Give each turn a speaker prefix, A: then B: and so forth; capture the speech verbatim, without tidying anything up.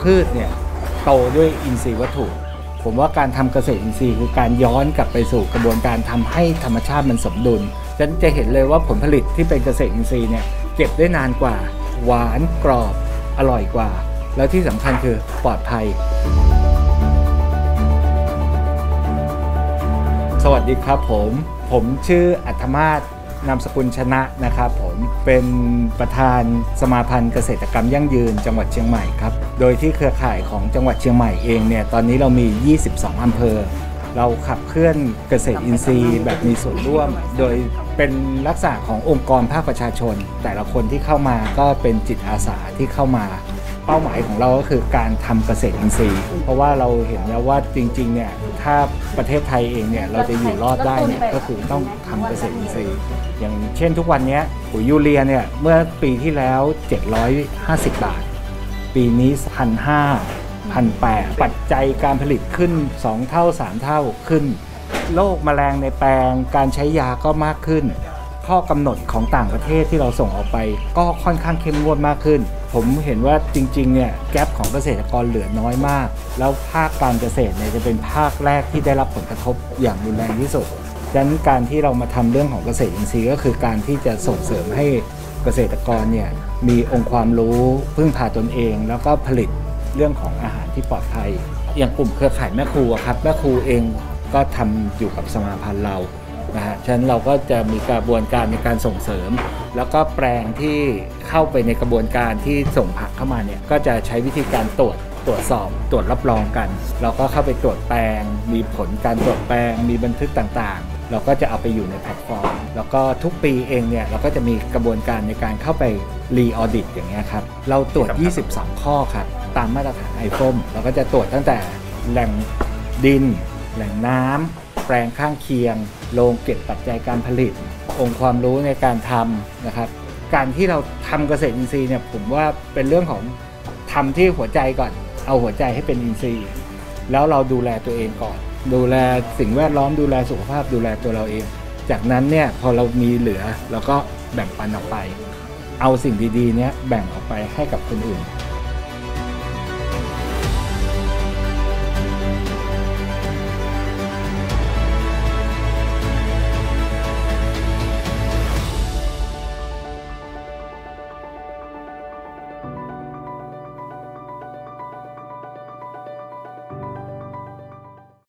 A: พืชเนี่ยโตด้วยอินทรีย์วัตถุผมว่าการทำเกษตรอินทรีย์คือการย้อนกลับไปสู่กระบวนการทำให้ธรรมชาติมันสมดุลฉะนั้นจะเห็นเลยว่าผลผลิตที่เป็นเกษตรอินทรีย์เนี่ยเก็บได้นานกว่าหวานกรอบอร่อยกว่าแล้วที่สำคัญคือปลอดภัยสวัสดีครับผมผมชื่ออัธมาศนามสกุลชนะนะครับผมเป็นประธานสมาพันธ์เกษตรกรรมยั่งยืนจังหวัดเชียงใหม่ครับโดยที่เครือข่ายของจังหวัดเชียงใหม่เองเนี่ยตอนนี้เรามียี่สิบสองอำเภอเราขับเคลื่อนเกษตรอินทรีย์แบบมีส่วนร่วมโดยเป็นลักษณะขององค์กรภาคประชาชนแต่ละคนที่เข้ามาก็เป็นจิตอาสาที่เข้ามาเป้าหมายของเราก็คือการทำเกษตรอินทรีย์เพราะว่าเราเห็นแล้วว่าจริงๆเนี่ยถ้าประเทศไทยเองเนี่ยเราจะอยู่รอดได้เนี่ยก็คือต้องทำเกษตรอินทรีย์อย่างเช่นทุกวันนี้ปุ๋ยยูเรียเนี่ยเมื่อปีที่แล้วเจ็ดร้อยห้าสิบบาทปีนี้ หนึ่งพันห้าร้อย หนึ่งพันแปดร้อย ปัจจัยการผลิตขึ้นสองเท่าสามเท่าขึ้นโรคแมลงในแปลงการใช้ยาก็มากขึ้นข้อกำหนดของต่างประเทศที่เราส่งออกไปก็ค่อนข้างเข้มงวดมากขึ้นผมเห็นว่าจริงๆเนี่ยแกปของเกษตรกรเหลือน้อยมากแล้วภาคการเกษตรเนี่ยจะเป็นภาคแรกที่ได้รับผลกระทบอย่างรุนแรงที่สุดดังนั้นการที่เรามาทำเรื่องของเกษตรอินทรีย์ก็คือการที่จะส่งเสริมให้เกษตรกรเนี่ยมีองค์ความรู้พึ่งพาตนเองแล้วก็ผลิตเรื่องของอาหารที่ปลอดภัยอย่างกลุ่มเครือข่ายแม่ครูครับแม่ครูเองก็ทำอยู่กับสมาพันธ์เรานะฮะฉะนั้นเราก็จะมีกระบวนการในการส่งเสริมแล้วก็แปลงที่เข้าไปในกระบวนการที่ส่งผักเข้ามาเนี่ยก็จะใช้วิธีการตรวจตรวจสอบตรวจรับรองกันเราก็เข้าไปตรวจแปลงมีผลการตรวจแปลงมีบันทึกต่างๆเราก็จะเอาไปอยู่ในแพลตฟอร์มแล้วก็ทุกปีเองเนี่ยเราก็จะมีกระบวนการในการเข้าไปรีออดิตอย่างเงี้ยครับเราตรวจยี่สิบสองข้อครับตามมาตรฐานไอโฟมเราก็จะตรวจตั้งแต่แหล่งดินแหล่งน้ำแปลงข้างเคียงโรงเก็บปัจจัยการผลิตองค์ความรู้ในการทำนะครับการที่เราทำเกษตรอินทรีย์เนี่ยผมว่าเป็นเรื่องของทำที่หัวใจก่อนเอาหัวใจให้เป็นอินทรีย์แล้วเราดูแลตัวเองก่อนดูแลสิ่งแวดล้อมดูแลสุขภาพดูแลตัวเราเองจากนั้นเนี่ยพอเรามีเหลือเราก็แบ่งปันออกไปเอาสิ่งดีๆเนี้ยแบ่งออกไปให้กับคนอื่น